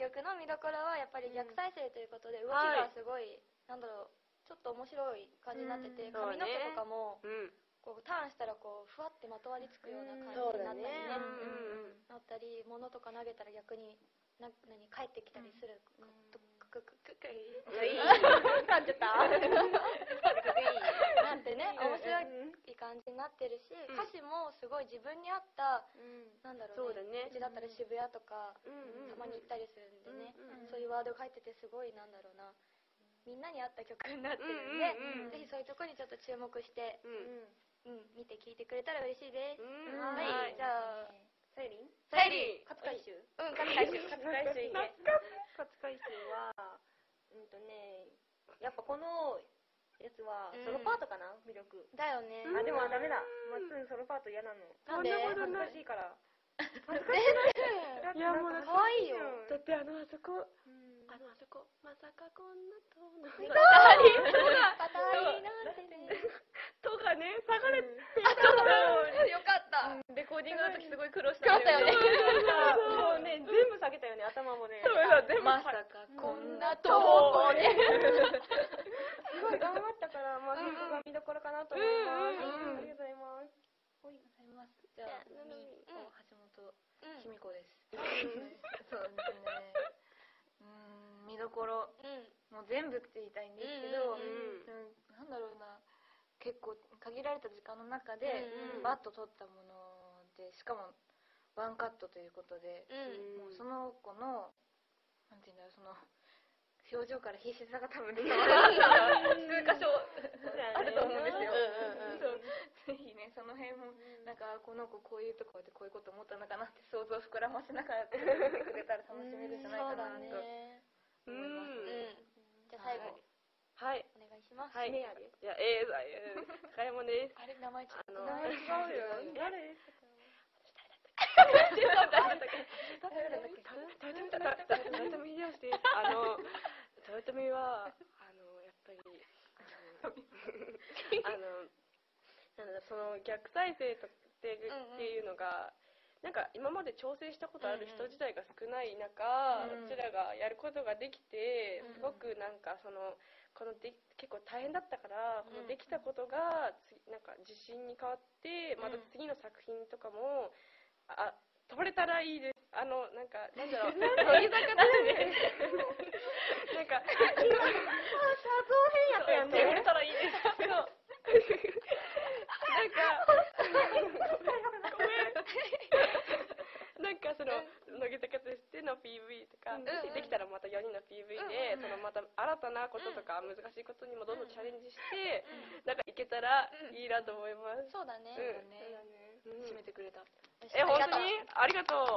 曲の見どころはやっぱり逆再生ということで動きがすごい、なんだろう、ちょっと面白い感じになってて、髪の毛とかもこうターンしたらこうふわってまとわりつくような感じになったりね、なったり、物とか投げたら逆に何帰ってきたりする。 感じたなんてね、面白い感じになってるし、歌詞もすごい自分に合った、なんだろうね、うちだったら渋谷とかたまに行ったりするんでね、そういうワードが入っててすごい、なんだろうな、みんなに合った曲になってるんで、ぜひそういうとこにちょっと注目して見て聴いてくれたら嬉しいです。はい、じゃあさゆりん勝海舟勝海舟勝海舟はやっぱこのやつはソロパートかな、魅力だよね。 あ、でもダメだ、まっつんソロパート嫌なの。 なんで？ 恥ずかしいから。 全然。 いやもう可愛いよ。 だってあそこまさかこんなとパタリなんてね。 とがね、下がれてよかった。 レコーディングの時すごい苦労したよね。もうね、全部下げたよね、頭もね。 まさかこんなとこで。 すごい頑張ったから、まあ曲が見どころかなと思います。ありがとうございます。 じゃあ、橋本卑弥呼です。そうですね。見どころ、もう全部って言いたいんですけど、なんだろうな、結構限られた時間の中でバッと撮ったもので、しかもワンカットということで、もうその子のなんていうんだろう、その表情から必死さが多分伝わる数箇所あると思うんですよ。ぜひね、その辺もなんかこの子こういうところでこういうこと思ったのかなって想像を膨らませながら見てくれたら楽しめるんじゃないかなと思います。 じゃあ最後、 はい、 お願いします。 はい、じゃあ買い物です。 あれ、名前違うよ。 誰？豊臣はやっぱりその逆再生っていうのがなんか今まで挑戦したことある人自体が少ない中、うちらがやることができて、すごくなんか結構大変だったから、このできたことがなんか自信に変わって、また次の作品とかも撮れたらいいです。なんかなんだろう、乃木坂でなんか写像変やったやんね。撮れたらいいです。なんかごめん。なんかその乃木坂としての PV とか、できたらまた4人の PV で、そのまた新たなこととか難しいことにもどんどんチャレンジして、なんかいけたらいいなと思います。 そうだね。 締めてくれた。 本当にありがとう。